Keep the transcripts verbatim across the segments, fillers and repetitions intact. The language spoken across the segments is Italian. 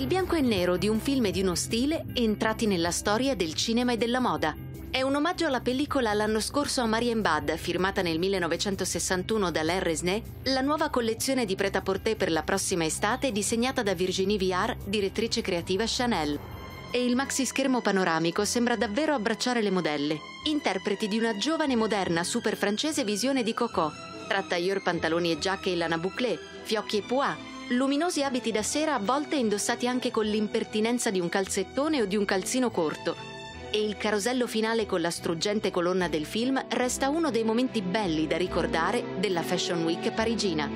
il bianco e nero di un film e di uno stile entrati nella storia del cinema e della moda. È un omaggio alla pellicola l'anno scorso a Marienbad, firmata nel millenovecentosessantuno da Alain Resnais, la nuova collezione di prêt-à-porter per la prossima estate disegnata da Virginie Viard, direttrice creativa Chanel. E il maxi schermo panoramico sembra davvero abbracciare le modelle, interpreti di una giovane moderna super francese visione di Coco, tra tailleur, pantaloni e giacche in lana bouclé, fiocchi e pois, luminosi abiti da sera a volte indossati anche con l'impertinenza di un calzettone o di un calzino corto. E il carosello finale con la struggente colonna del film resta uno dei momenti belli da ricordare della Fashion Week parigina.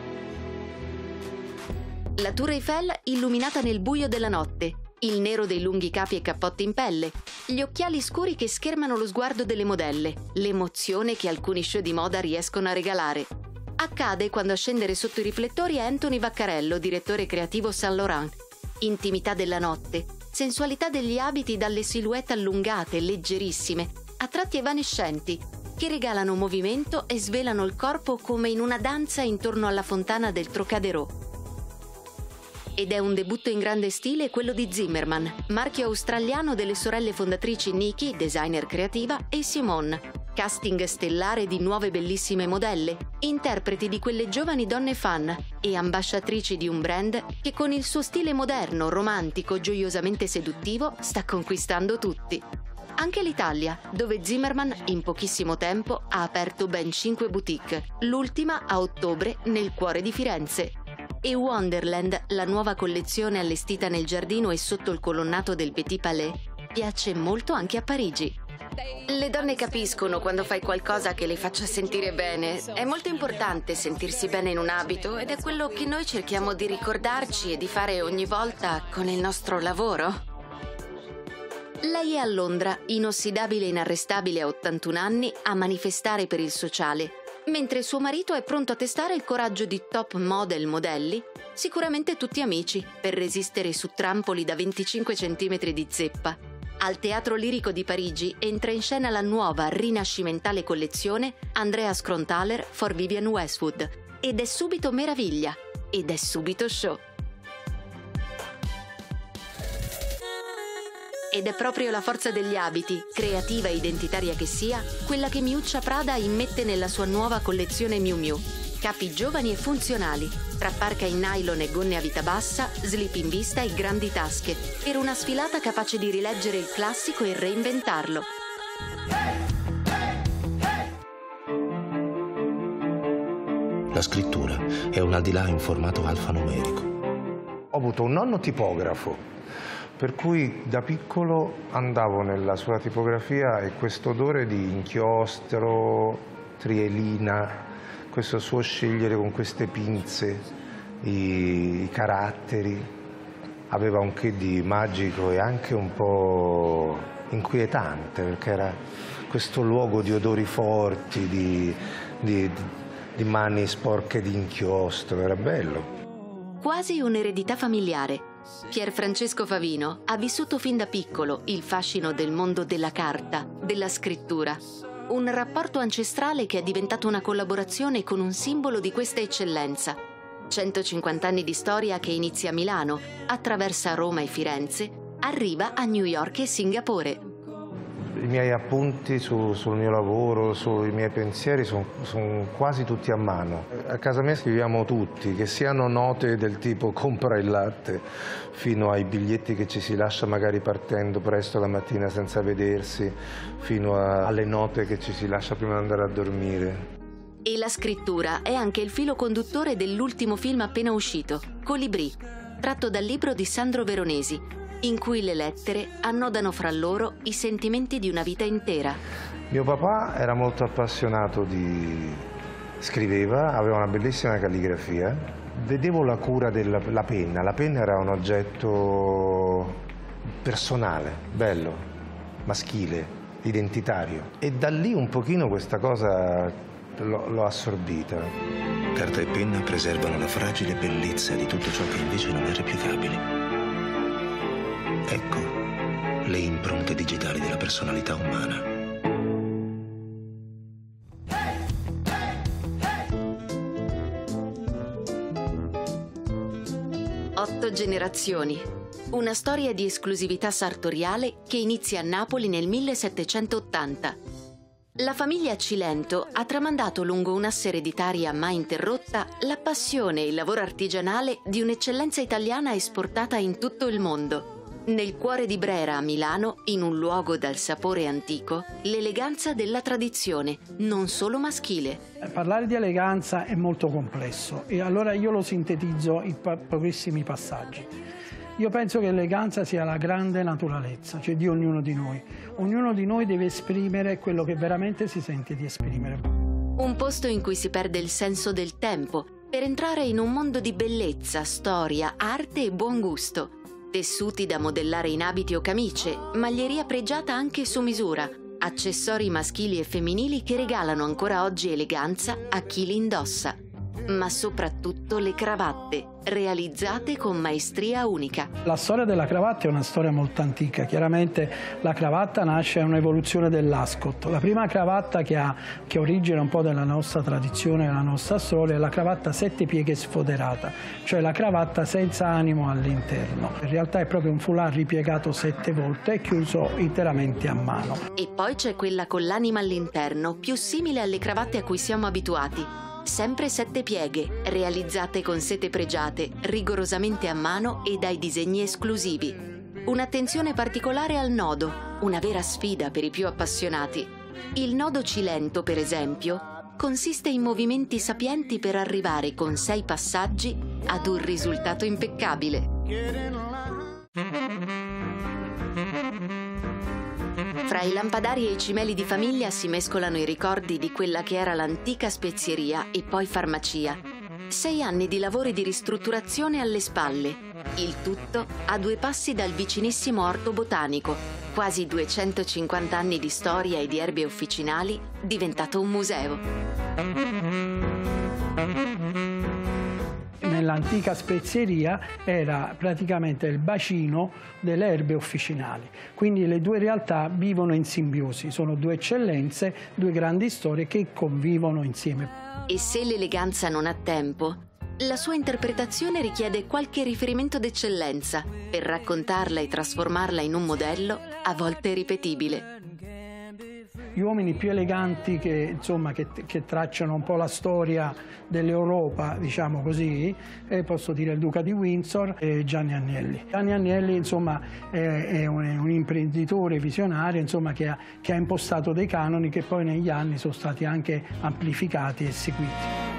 La Tour Eiffel illuminata nel buio della notte, il nero dei lunghi capi e cappotti in pelle, gli occhiali scuri che schermano lo sguardo delle modelle, l'emozione che alcuni show di moda riescono a regalare. Accade quando a scendere sotto i riflettori è Anthony Vaccarello, direttore creativo Saint Laurent. Intimità della notte, sensualità degli abiti dalle silhouette allungate, leggerissime, a tratti evanescenti, che regalano movimento e svelano il corpo come in una danza intorno alla fontana del Trocadero. Ed è un debutto in grande stile quello di Zimmermann, marchio australiano delle sorelle fondatrici Nikki, designer creativa, e Simone. Casting stellare di nuove bellissime modelle, interpreti di quelle giovani donne fan e ambasciatrici di un brand che con il suo stile moderno, romantico, gioiosamente seduttivo sta conquistando tutti. Anche l'Italia, dove Zimmermann in pochissimo tempo ha aperto ben cinque boutique, l'ultima a ottobre nel cuore di Firenze. E Wonderland, la nuova collezione allestita nel giardino e sotto il colonnato del Petit Palais, piace molto anche a Parigi. Le donne capiscono quando fai qualcosa che le faccia sentire bene. È molto importante sentirsi bene in un abito ed è quello che noi cerchiamo di ricordarci e di fare ogni volta con il nostro lavoro. Lei è a Londra, inossidabile e inarrestabile a ottantuno anni, a manifestare per il sociale, mentre suo marito è pronto a testare il coraggio di top model modelli, sicuramente tutti amici, per resistere su trampoli da venticinque centimetri di zeppa. Al Teatro Lirico di Parigi entra in scena la nuova rinascimentale collezione Andreas Kronthaler for Vivienne Westwood ed è subito meraviglia ed è subito show. Ed è proprio la forza degli abiti, creativa e identitaria che sia, quella che Miuccia Prada immette nella sua nuova collezione Miu Miu. Capi giovani e funzionali, tra parca in nylon e gonne a vita bassa, slip in vista e grandi tasche, per una sfilata capace di rileggere il classico e reinventarlo. La scrittura è un al di là in formato alfanumerico. Ho avuto un nonno tipografo, per cui da piccolo andavo nella sua tipografia e questo odore di inchiostro, trielina, questo suo scegliere con queste pinze i, i caratteri, aveva un che di magico e anche un po' inquietante, perché era questo luogo di odori forti, di, di, di mani sporche di inchiostro, era bello. Quasi un'eredità familiare. Pier Francesco Favino ha vissuto fin da piccolo il fascino del mondo della carta, della scrittura. Un rapporto ancestrale che è diventato una collaborazione con un simbolo di questa eccellenza. centocinquanta anni di storia che inizia a Milano, attraversa Roma e Firenze, arriva a New York e Singapore. I miei appunti su, sul mio lavoro, sui miei pensieri sono son quasi tutti a mano. A casa mia scriviamo tutti, che siano note del tipo compra il latte, fino ai biglietti che ci si lascia magari partendo presto la mattina senza vedersi, fino a, alle note che ci si lascia prima di andare a dormire. E la scrittura è anche il filo conduttore dell'ultimo film appena uscito, Colibrì, tratto dal libro di Sandro Veronesi, in cui le lettere annodano fra loro i sentimenti di una vita intera. Mio papà era molto appassionato di... scriveva, aveva una bellissima calligrafia. Vedevo la cura della la penna. La penna era un oggetto personale, bello, maschile, identitario. E da lì un pochino questa cosa l'ho assorbita. Carta e penna preservano la fragile bellezza di tutto ciò che invece non è replicabile. Ecco le impronte digitali della personalità umana. Otto generazioni. Una storia di esclusività sartoriale che inizia a Napoli nel millesettecentottanta. La famiglia Cilento ha tramandato lungo un'asse ereditaria mai interrotta la passione e il lavoro artigianale di un'eccellenza italiana esportata in tutto il mondo. Nel cuore di Brera, a Milano, in un luogo dal sapore antico, l'eleganza della tradizione, non solo maschile. Parlare di eleganza è molto complesso e allora io lo sintetizzo in pochissimi passaggi. Io penso che l'eleganza sia la grande naturalezza, cioè di ognuno di noi. Ognuno di noi deve esprimere quello che veramente si sente di esprimere. Un posto in cui si perde il senso del tempo per entrare in un mondo di bellezza, storia, arte e buon gusto. Tessuti da modellare in abiti o camicie, maglieria pregiata anche su misura, accessori maschili e femminili che regalano ancora oggi eleganza a chi li indossa. Ma soprattutto le cravatte, realizzate con maestria unica. La storia della cravatta è una storia molto antica. Chiaramente la cravatta nasce da un'evoluzione dell'ascot. La prima cravatta che ha che origina un po' della nostra tradizione, della nostra storia, è la cravatta sette pieghe sfoderata, cioè la cravatta senza animo all'interno. In realtà è proprio un foulard ripiegato sette volte e chiuso interamente a mano. E poi c'è quella con l'anima all'interno, più simile alle cravatte a cui siamo abituati. Sempre sette pieghe, realizzate con sete pregiate, rigorosamente a mano e dai disegni esclusivi. Un'attenzione particolare al nodo, una vera sfida per i più appassionati. Il nodo Cilento, per esempio, consiste in movimenti sapienti per arrivare con sei passaggi ad un risultato impeccabile. Fra i lampadari e i cimeli di famiglia si mescolano i ricordi di quella che era l'antica spezieria e poi farmacia. Sei anni di lavori di ristrutturazione alle spalle. Il tutto a due passi dal vicinissimo orto botanico, quasi duecentocinquanta anni di storia e di erbe officinali, diventato un museo. Nell'antica spezieria era praticamente il bacino delle erbe officinali, quindi le due realtà vivono in simbiosi, sono due eccellenze, due grandi storie che convivono insieme. E se l'eleganza non ha tempo, la sua interpretazione richiede qualche riferimento d'eccellenza per raccontarla e trasformarla in un modello a volte ripetibile. Gli uomini più eleganti che, insomma, che, che tracciano un po' la storia dell'Europa, diciamo così, eh, posso dire il Duca di Windsor e Gianni Agnelli. Gianni Agnelli, insomma, è, è, un, è un imprenditore visionario, insomma, che ha, che ha impostato dei canoni che poi negli anni sono stati anche amplificati e seguiti.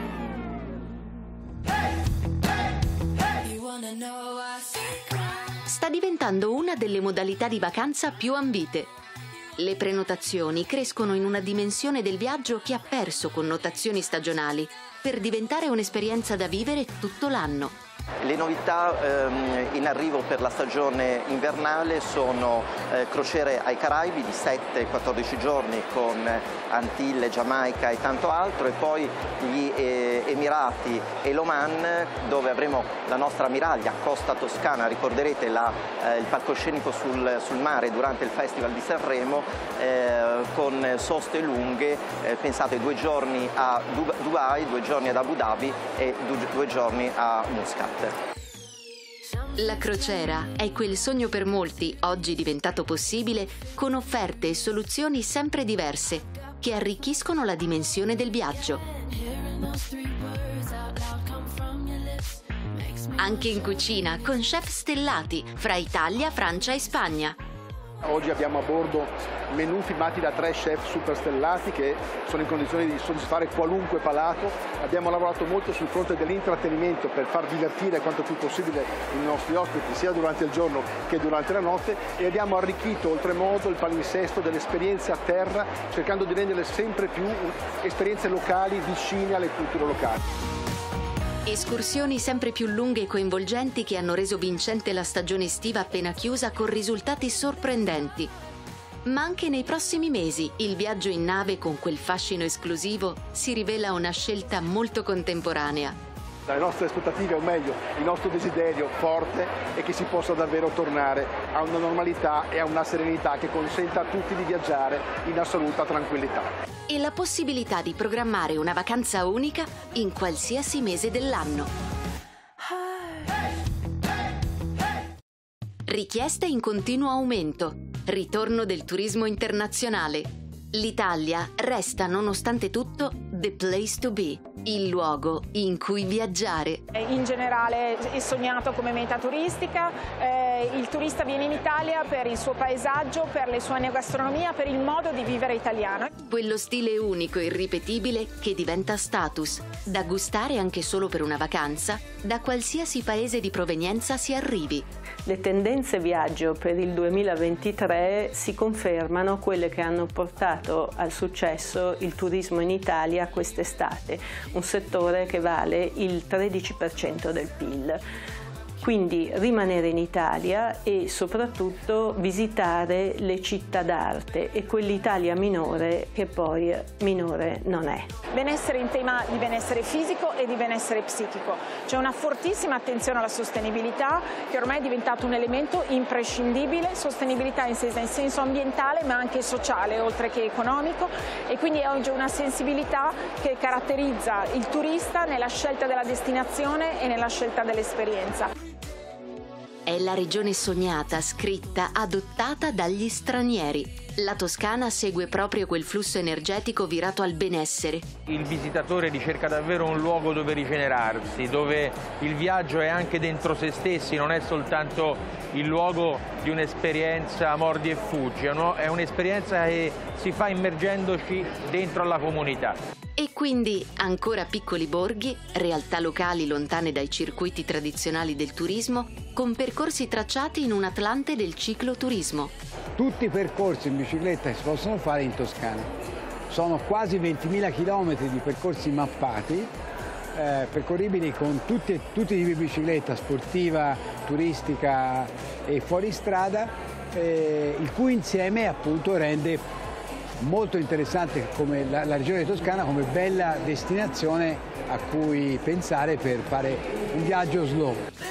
Sta diventando una delle modalità di vacanza più ambite. Le prenotazioni crescono in una dimensione del viaggio che ha perso connotazioni stagionali per diventare un'esperienza da vivere tutto l'anno. Le novità ehm, in arrivo per la stagione invernale sono eh, crociere ai Caraibi di sette quattordici giorni con Antille, Giamaica e tanto altro, e poi gli eh, Emirati e l'Oman, dove avremo la nostra ammiraglia Costa Toscana. Ricorderete la, eh, il palcoscenico sul, sul mare durante il Festival di Sanremo, eh, con soste lunghe, eh, pensate due giorni a Dubai, due giorni ad Abu Dhabi e due, due giorni a Muscat. La crociera è quel sogno per molti, oggi diventato possibile, con offerte e soluzioni sempre diverse, che arricchiscono la dimensione del viaggio. Anche in cucina, con chef stellati, fra Italia, Francia e Spagna. Oggi abbiamo a bordo menù firmati da tre chef superstellati che sono in condizione di soddisfare qualunque palato. Abbiamo lavorato molto sul fronte dell'intrattenimento per far divertire quanto più possibile i nostri ospiti sia durante il giorno che durante la notte, e abbiamo arricchito oltremodo il palinsesto delle esperienze a terra, cercando di renderle sempre più esperienze locali vicine alle culture locali. Escursioni sempre più lunghe e coinvolgenti che hanno reso vincente la stagione estiva appena chiusa con risultati sorprendenti. Ma anche nei prossimi mesi il viaggio in nave con quel fascino esclusivo si rivela una scelta molto contemporanea. Le nostre aspettative, o meglio, il nostro desiderio forte è che si possa davvero tornare a una normalità e a una serenità che consenta a tutti di viaggiare in assoluta tranquillità. E la possibilità di programmare una vacanza unica in qualsiasi mese dell'anno. Richiesta in continuo aumento. Ritorno del turismo internazionale. L'Italia resta, nonostante tutto, the place to be, il luogo in cui viaggiare. In generale è sognato come meta turistica, eh, il turista viene in Italia per il suo paesaggio, per la sua enogastronomia, per il modo di vivere italiano. Quello stile unico e irripetibile che diventa status, da gustare anche solo per una vacanza, da qualsiasi paese di provenienza si arrivi. Le tendenze viaggio per il duemilaventitré si confermano quelle che hanno portato al successo il turismo in Italia quest'estate, un settore che vale il tredici per cento del P I L. Quindi rimanere in Italia e soprattutto visitare le città d'arte e quell'Italia minore che poi minore non è. Benessere in tema di benessere fisico e di benessere psichico. C'è una fortissima attenzione alla sostenibilità che ormai è diventato un elemento imprescindibile, sostenibilità in senso ambientale ma anche sociale oltre che economico, e quindi è oggi una sensibilità che caratterizza il turista nella scelta della destinazione e nella scelta dell'esperienza. È la regione sognata, scritta, adottata dagli stranieri. La Toscana segue proprio quel flusso energetico virato al benessere. Il visitatore ricerca davvero un luogo dove rigenerarsi, dove il viaggio è anche dentro se stessi, non è soltanto il luogo di un'esperienza mordi e fuggi, è un'esperienza che si fa immergendoci dentro alla comunità. E quindi ancora piccoli borghi, realtà locali lontane dai circuiti tradizionali del turismo, con percorsi tracciati in un Atlante del cicloturismo. Tutti i percorsi in bicicletta si possono fare in Toscana. Sono quasi ventimila chilometri di percorsi mappati, eh, percorribili con tutti, tutti i tipi di bicicletta, sportiva, turistica e fuoristrada, eh, il cui insieme appunto rende molto interessante come la, la regione toscana come bella destinazione a cui pensare per fare un viaggio slow.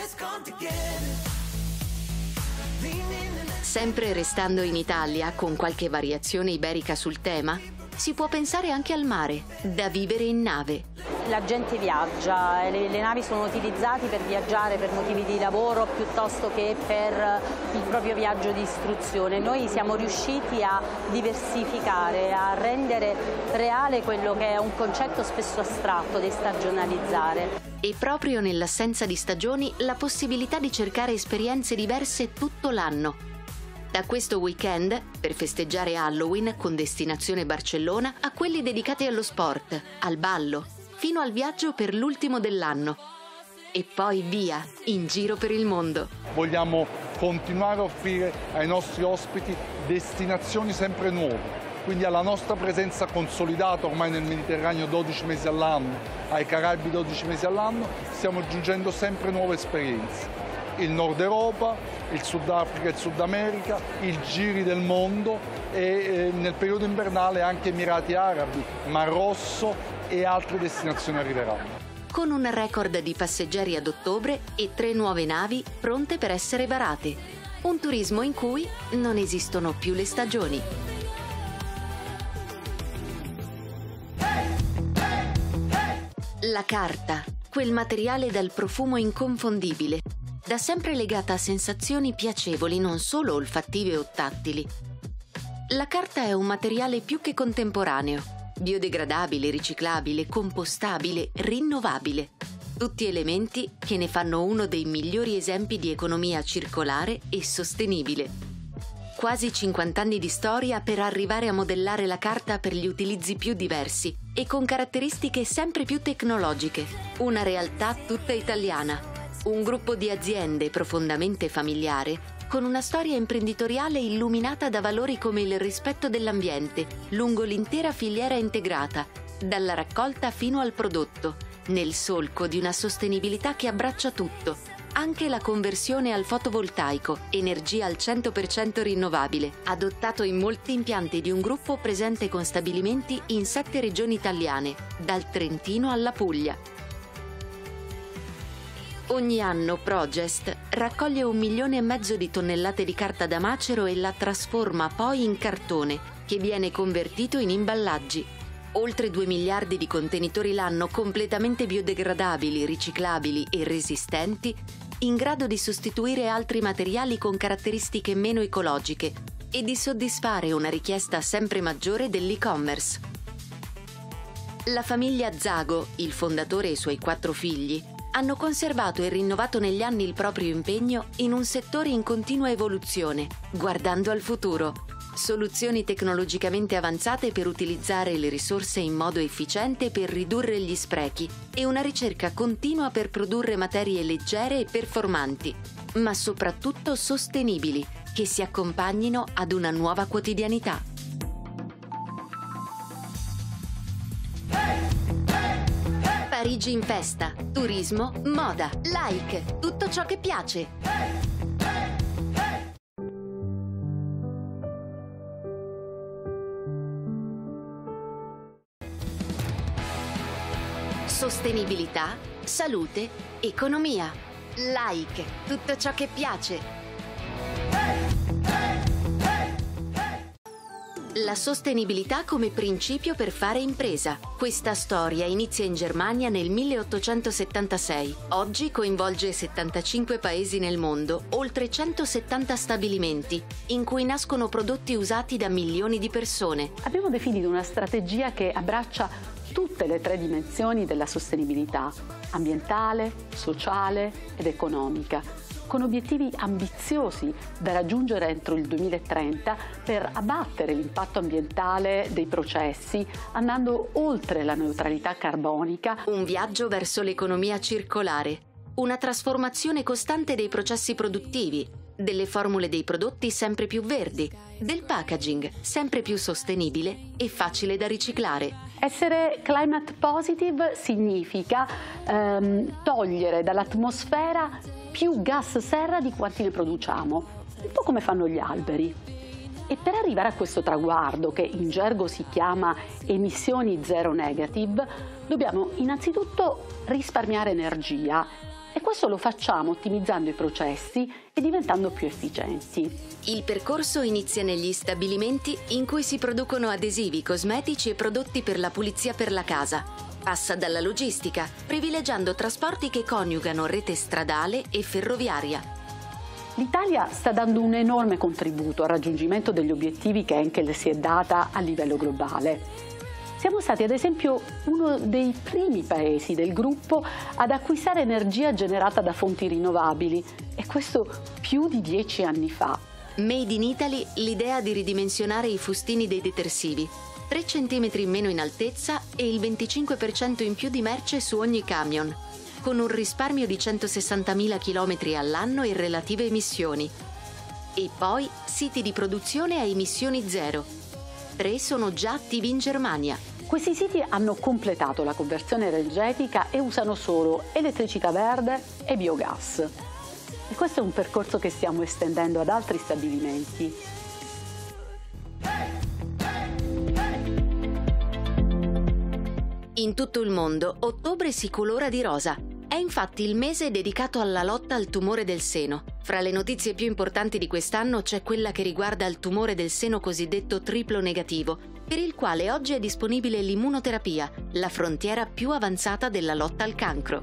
Sempre restando in Italia, con qualche variazione iberica sul tema, si può pensare anche al mare, da vivere in nave. La gente viaggia, le, le navi sono utilizzate per viaggiare per motivi di lavoro piuttosto che per il proprio viaggio di istruzione. Noi siamo riusciti a diversificare, a rendere reale quello che è un concetto spesso astratto, destagionalizzare. E proprio nell'assenza di stagioni, la possibilità di cercare esperienze diverse tutto l'anno. Da questo weekend, per festeggiare Halloween con destinazione Barcellona, a quelli dedicati allo sport, al ballo, fino al viaggio per l'ultimo dell'anno. E poi via, in giro per il mondo. Vogliamo continuare a offrire ai nostri ospiti destinazioni sempre nuove, quindi alla nostra presenza consolidata ormai nel Mediterraneo dodici mesi all'anno, ai Caraibi dodici mesi all'anno, stiamo aggiungendo sempre nuove esperienze. Il Nord Europa, il Sud Africa e il Sud America, i giri del mondo e eh, nel periodo invernale anche Emirati Arabi, Mar Rosso e altre destinazioni arriveranno. Con un record di passeggeri ad ottobre e tre nuove navi pronte per essere varate. Un turismo in cui non esistono più le stagioni. La carta, quel materiale dal profumo inconfondibile, da sempre legata a sensazioni piacevoli non solo olfattive o tattili. La carta è un materiale più che contemporaneo, biodegradabile, riciclabile, compostabile, rinnovabile. Tutti elementi che ne fanno uno dei migliori esempi di economia circolare e sostenibile. Quasi cinquanta anni di storia per arrivare a modellare la carta per gli utilizzi più diversi e con caratteristiche sempre più tecnologiche. Una realtà tutta italiana. Un gruppo di aziende profondamente familiare, con una storia imprenditoriale illuminata da valori come il rispetto dell'ambiente, lungo l'intera filiera integrata, dalla raccolta fino al prodotto, nel solco di una sostenibilità che abbraccia tutto, anche la conversione al fotovoltaico, energia al cento per cento rinnovabile, adottato in molti impianti di un gruppo presente con stabilimenti in sette regioni italiane, dal Trentino alla Puglia. Ogni anno Progest raccoglie un milione e mezzo di tonnellate di carta da macero e la trasforma poi in cartone, che viene convertito in imballaggi. Oltre due miliardi di contenitori l'anno completamente biodegradabili, riciclabili e resistenti in grado di sostituire altri materiali con caratteristiche meno ecologiche e di soddisfare una richiesta sempre maggiore dell'e-commerce. La famiglia Zago, il fondatore e i suoi quattro figli, hanno conservato e rinnovato negli anni il proprio impegno in un settore in continua evoluzione, guardando al futuro. Soluzioni tecnologicamente avanzate per utilizzare le risorse in modo efficiente per ridurre gli sprechi e una ricerca continua per produrre materie leggere e performanti, ma soprattutto sostenibili, che si accompagnino ad una nuova quotidianità. Parigi in festa, turismo, moda, like, tutto ciò che piace. Sostenibilità, salute, economia. Like, tutto ciò che piace. La sostenibilità come principio per fare impresa. Questa storia inizia in Germania nel milleottocentosettantasei. Oggi coinvolge settantacinque paesi nel mondo, oltre centosettanta stabilimenti, in cui nascono prodotti usati da milioni di persone. Abbiamo definito una strategia che abbraccia tutte le tre dimensioni della sostenibilità: ambientale, sociale ed economica, con obiettivi ambiziosi da raggiungere entro il duemilatrenta per abbattere l'impatto ambientale dei processi, andando oltre la neutralità carbonica. Un viaggio verso l'economia circolare, una trasformazione costante dei processi produttivi, delle formule dei prodotti sempre più verdi, del packaging sempre più sostenibile e facile da riciclare. Essere climate positive significa ehm, togliere dall'atmosfera più gas serra di quanti ne produciamo, un po' come fanno gli alberi. E per arrivare a questo traguardo, che in gergo si chiama emissioni zero negative, dobbiamo innanzitutto risparmiare energia. E questo lo facciamo ottimizzando i processi e diventando più efficienti. Il percorso inizia negli stabilimenti in cui si producono adesivi, cosmetici e prodotti per la pulizia per la casa. Passa dalla logistica, privilegiando trasporti che coniugano rete stradale e ferroviaria. L'Italia sta dando un enorme contributo al raggiungimento degli obiettivi che Henkel si è data a livello globale. Siamo stati ad esempio uno dei primi paesi del gruppo ad acquistare energia generata da fonti rinnovabili, e questo più di dieci anni fa. Made in Italy l'idea di ridimensionare i fustini dei detersivi, tre centimetri in meno in altezza e il venticinque per cento in più di merce su ogni camion, con un risparmio di centosessantamila chilometri all'anno e relative emissioni. E poi siti di produzione a emissioni zero. Tre sono già attivi in Germania. Questi siti hanno completato la conversione energetica e usano solo elettricità verde e biogas. E questo è un percorso che stiamo estendendo ad altri stabilimenti. In tutto il mondo, ottobre si colora di rosa. È infatti il mese dedicato alla lotta al tumore del seno. Fra le notizie più importanti di quest'anno c'è quella che riguarda il tumore del seno cosiddetto triplo negativo, per il quale oggi è disponibile l'immunoterapia, la frontiera più avanzata della lotta al cancro.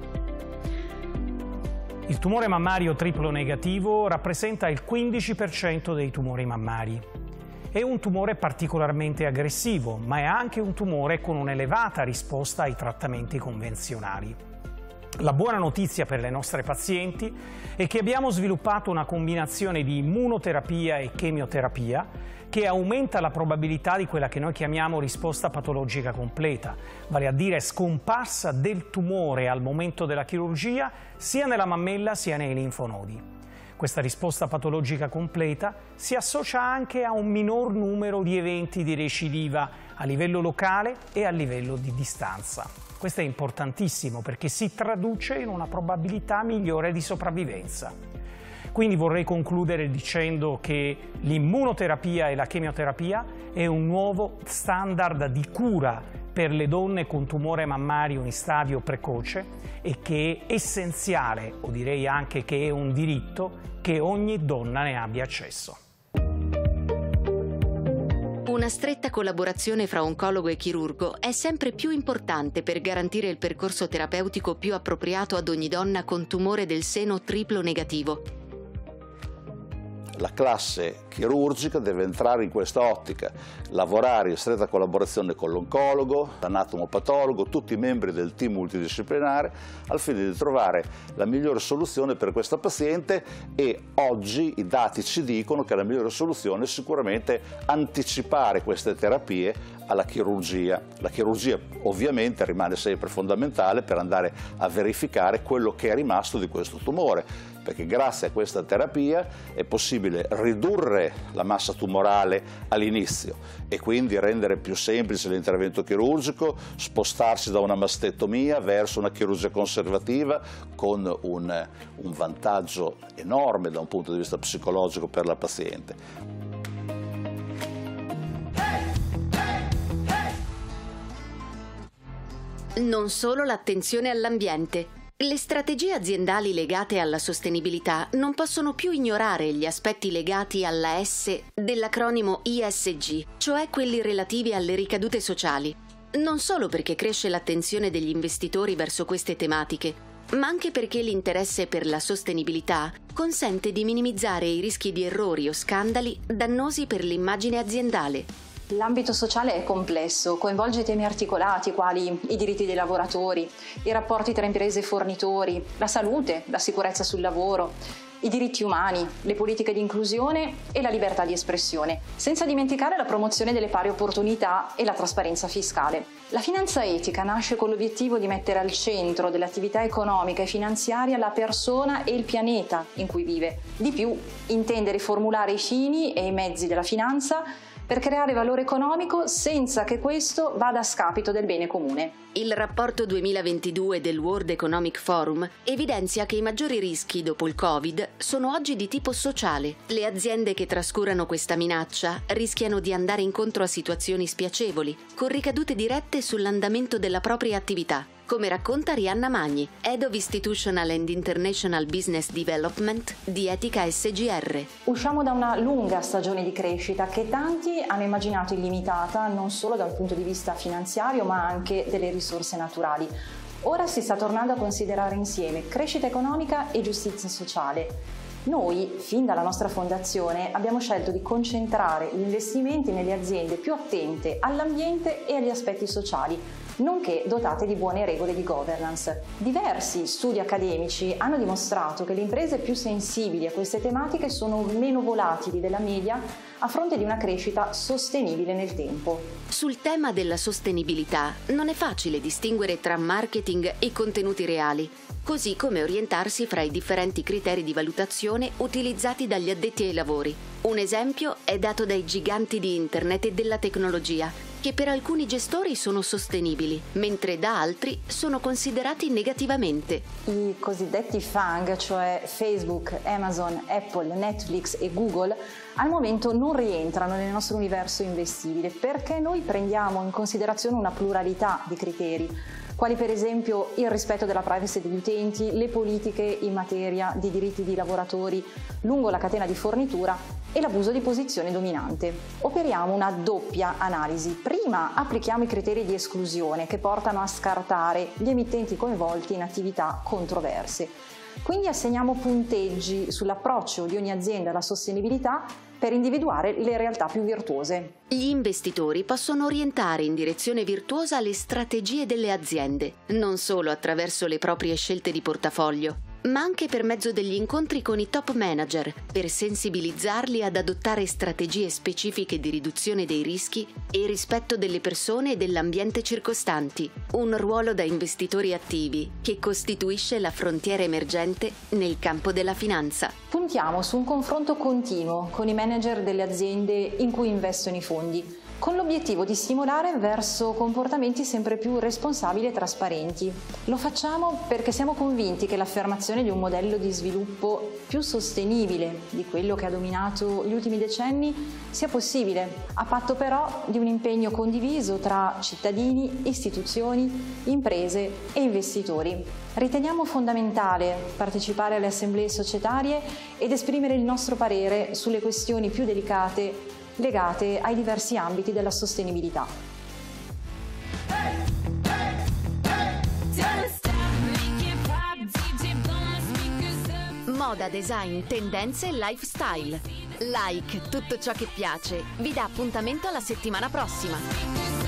Il tumore mammario triplo negativo rappresenta il quindici per cento dei tumori mammari. È un tumore particolarmente aggressivo, ma è anche un tumore con un'elevata risposta ai trattamenti convenzionali. La buona notizia per le nostre pazienti è che abbiamo sviluppato una combinazione di immunoterapia e chemioterapia che aumenta la probabilità di quella che noi chiamiamo risposta patologica completa, vale a dire scomparsa del tumore al momento della chirurgia sia nella mammella sia nei linfonodi. Questa risposta patologica completa si associa anche a un minor numero di eventi di recidiva a livello locale e a livello di distanza. Questo è importantissimo perché si traduce in una probabilità migliore di sopravvivenza. Quindi vorrei concludere dicendo che l'immunoterapia e la chemioterapia è un nuovo standard di cura per le donne con tumore mammario in stadio precoce e che è essenziale, o direi anche che è un diritto, che ogni donna ne abbia accesso. Una stretta collaborazione fra oncologo e chirurgo è sempre più importante per garantire il percorso terapeutico più appropriato ad ogni donna con tumore del seno triplo negativo. La classe chirurgica deve entrare in questa ottica, lavorare in stretta collaborazione con l'oncologo, l'anatomopatologo, tutti i membri del team multidisciplinare al fine di trovare la migliore soluzione per questa paziente, e oggi i dati ci dicono che la migliore soluzione è sicuramente anticipare queste terapie alla chirurgia. La chirurgia ovviamente rimane sempre fondamentale per andare a verificare quello che è rimasto di questo tumore, perché grazie a questa terapia è possibile ridurre la massa tumorale all'inizio e quindi rendere più semplice l'intervento chirurgico, spostarsi da una mastettomia verso una chirurgia conservativa con un, un vantaggio enorme da un punto di vista psicologico per la paziente. Non solo l'attenzione all'ambiente. Le strategie aziendali legate alla sostenibilità non possono più ignorare gli aspetti legati alla S dell'acronimo I S G, cioè quelli relativi alle ricadute sociali. Non solo perché cresce l'attenzione degli investitori verso queste tematiche, ma anche perché l'interesse per la sostenibilità consente di minimizzare i rischi di errori o scandali dannosi per l'immagine aziendale. L'ambito sociale è complesso, coinvolge temi articolati quali i diritti dei lavoratori, i rapporti tra imprese e fornitori, la salute, la sicurezza sul lavoro, i diritti umani, le politiche di inclusione e la libertà di espressione, senza dimenticare la promozione delle pari opportunità e la trasparenza fiscale. La finanza etica nasce con l'obiettivo di mettere al centro dell'attività economica e finanziaria la persona e il pianeta in cui vive. Di più, intende riformulare i fini e i mezzi della finanza per creare valore economico senza che questo vada a scapito del bene comune. Il rapporto duemilaventidue del World Economic Forum evidenzia che i maggiori rischi dopo il Covid sono oggi di tipo sociale. Le aziende che trascurano questa minaccia rischiano di andare incontro a situazioni spiacevoli, con ricadute dirette sull'andamento della propria attività, come racconta Rianna Magni, Head of Institutional and International Business Development di Etica S G R. Usciamo da una lunga stagione di crescita che tanti hanno immaginato illimitata non solo dal punto di vista finanziario ma anche delle risorse naturali. Ora si sta tornando a considerare insieme crescita economica e giustizia sociale. Noi, fin dalla nostra fondazione, abbiamo scelto di concentrare gli investimenti nelle aziende più attente all'ambiente e agli aspetti sociali, nonché dotate di buone regole di governance. Diversi studi accademici hanno dimostrato che le imprese più sensibili a queste tematiche sono meno volatili della media a fronte di una crescita sostenibile nel tempo. Sul tema della sostenibilità non è facile distinguere tra marketing e contenuti reali, così come orientarsi fra i differenti criteri di valutazione utilizzati dagli addetti ai lavori. Un esempio è dato dai giganti di internet e della tecnologia, che per alcuni gestori sono sostenibili, mentre da altri sono considerati negativamente. I cosiddetti FANG, cioè Facebook, Amazon, Apple, Netflix e Google, al momento non rientrano nel nostro universo investibile perché noi prendiamo in considerazione una pluralità di criteri, quali per esempio il rispetto della privacy degli utenti, le politiche in materia di diritti di lavoratori lungo la catena di fornitura e l'abuso di posizione dominante. Operiamo una doppia analisi. Prima applichiamo i criteri di esclusione che portano a scartare gli emittenti coinvolti in attività controverse. Quindi assegniamo punteggi sull'approccio di ogni azienda alla sostenibilità per individuare le realtà più virtuose. Gli investitori possono orientare in direzione virtuosa le strategie delle aziende, non solo attraverso le proprie scelte di portafoglio, ma anche per mezzo degli incontri con i top manager, per sensibilizzarli ad adottare strategie specifiche di riduzione dei rischi e rispetto delle persone e dell'ambiente circostanti. Un ruolo da investitori attivi che costituisce la frontiera emergente nel campo della finanza. Puntiamo su un confronto continuo con i manager delle aziende in cui investono i fondi, con l'obiettivo di stimolare verso comportamenti sempre più responsabili e trasparenti. Lo facciamo perché siamo convinti che l'affermazione di un modello di sviluppo più sostenibile di quello che ha dominato gli ultimi decenni sia possibile, a patto però di un impegno condiviso tra cittadini, istituzioni, imprese e investitori. Riteniamo fondamentale partecipare alle assemblee societarie ed esprimere il nostro parere sulle questioni più delicate legate ai diversi ambiti della sostenibilità. Moda, design, tendenze e lifestyle. Like tutto ciò che piace. Vi dà appuntamento alla settimana prossima.